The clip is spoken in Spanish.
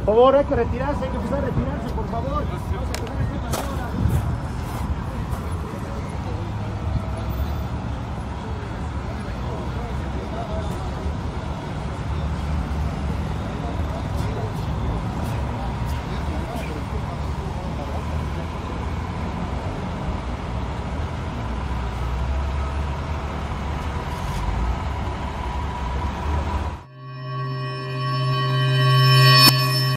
Por favor, hay que retirarse, hay que empezar a retirarse, por favor.